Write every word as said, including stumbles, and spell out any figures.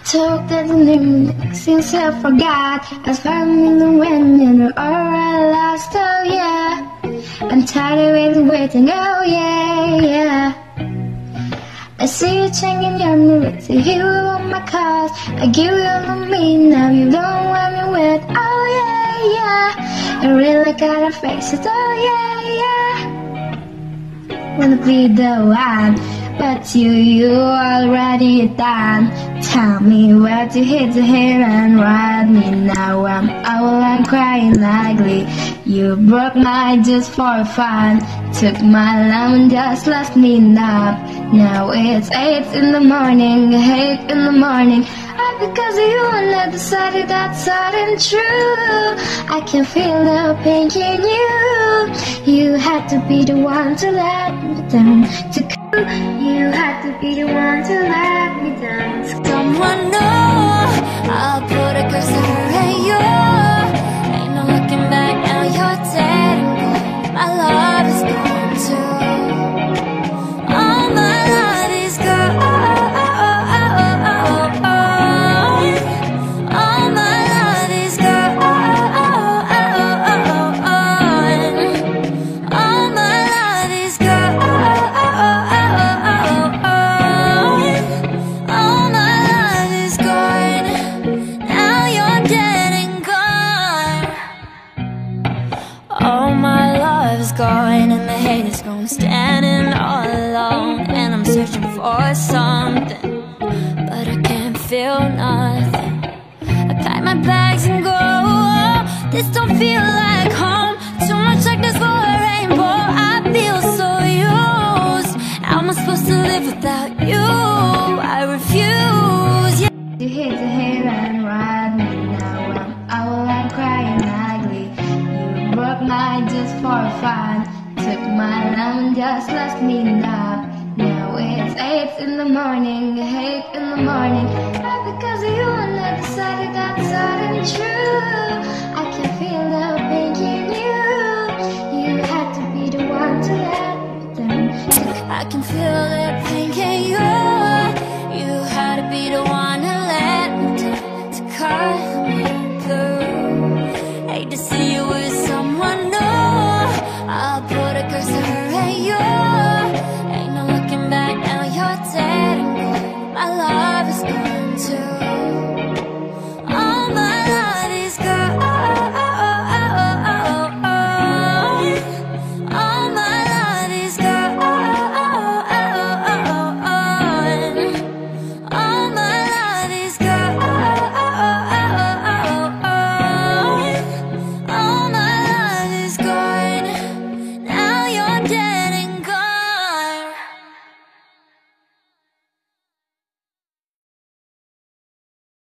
Talk that the name since I forgot. I found in the wind and all I lost. Oh yeah, I'm tired of waiting. Oh yeah, yeah. I see you changing your mood to hear on my calls. I give you all of me, now you don't want me with. Oh yeah, yeah. I really gotta face it. Oh yeah, yeah. Wanna be the one, but you, you already done. Tell me where to hit the hair and ride me. Now I'm all I'm crying ugly. You broke my just for fun. Took my lemon, just left me up. Now it's eight in the morning, eight in the morning. All because of you and I decided that's sad and true. I can feel the pain in you. You had to be the one to let me down. To You had to be the one to let me down. Someone know I'll put a curse on her and you. Ain't no looking back, now you're dead and gone. My love is gone too. All my love is gone. All my love is gone. All my love is gone. All my love is gone and the hate is gone. Standing all alone and I'm searching for something, but I can't feel nothing. I pack my bags and go. This don't feel like home. Too much darkness for a rainbow. I feel so used. How am I supposed to live without you? I refuse. Yeah. You hit the hair and ride me. Now I'm all I'm crying ugly. Broke my just for fun. Took my lemon, just left me up. Now it's eight in the morning, eight in the morning. All because of you and I decided that's sad and true. I can feel the pain in you. You had to be the one to let me down. I can feel the